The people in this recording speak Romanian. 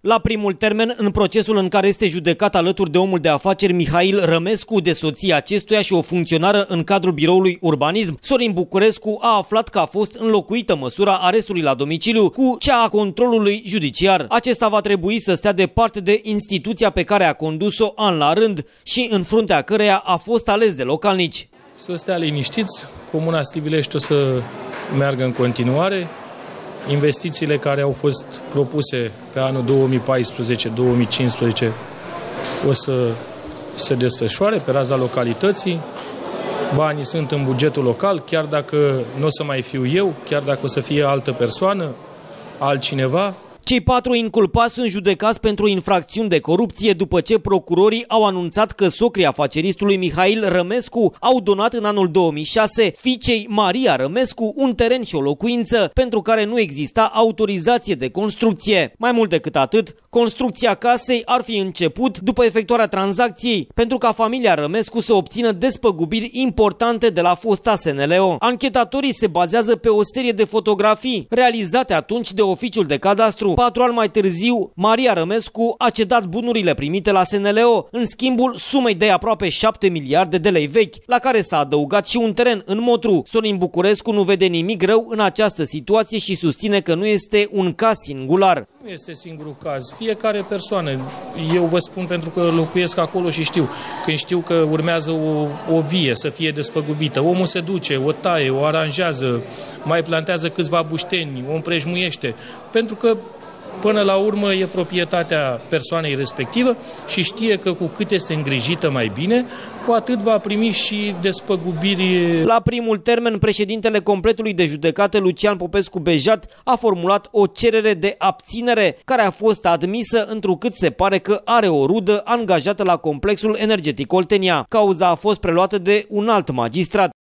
La primul termen, în procesul în care este judecat alături de omul de afaceri Mihail Rămescu, de soția acestuia și o funcționară în cadrul biroului urbanism, Sorin Bucurescu a aflat că a fost înlocuită măsura arestului la domiciliu cu cea a controlului judiciar. Acesta va trebui să stea departe de instituția pe care a condus-o an la rând și în fruntea căreia a fost ales de localnici. Să stea liniștiți, Comuna Stivilești o să meargă în continuare. Investițiile care au fost propuse pe anul 2014-2015 o să se desfășoare pe raza localității. Banii sunt în bugetul local, chiar dacă nu o să mai fiu eu, chiar dacă o să fie altă persoană, altcineva. Cei 4 inculpați sunt judecați pentru infracțiuni de corupție după ce procurorii au anunțat că socrii afaceristului Mihail Rămescu au donat în anul 2006 fiicei Maria Rămescu un teren și o locuință pentru care nu exista autorizație de construcție. Mai mult decât atât, construcția casei ar fi început după efectuarea tranzacției pentru ca familia Rămescu să obțină despăgubiri importante de la fosta SNLO. Anchetatorii se bazează pe o serie de fotografii realizate atunci de oficiul de cadastru. 4 ani mai târziu, Maria Rămescu a cedat bunurile primite la SNLO în schimbul sumei de aproape 7 miliarde de lei vechi, la care s-a adăugat și un teren în Motru. Sorin Bucurescu nu vede nimic rău în această situație și susține că nu este un caz singular. Nu este singurul caz. Fiecare persoană, eu vă spun pentru că locuiesc acolo și știu, când știu că urmează o vie să fie despăgubită, omul se duce, o taie, o aranjează, mai plantează câțiva bușteni, o împrejmuiește, pentru că până la urmă e proprietatea persoanei respectivă și știe că cu cât este îngrijită mai bine, cu atât va primi și despăgubiri. La primul termen, președintele completului de judecată Lucian Popescu-Bejat a formulat o cerere de abținere, care a fost admisă întrucât se pare că are o rudă angajată la complexul energetic Oltenia. Cauza a fost preluată de un alt magistrat.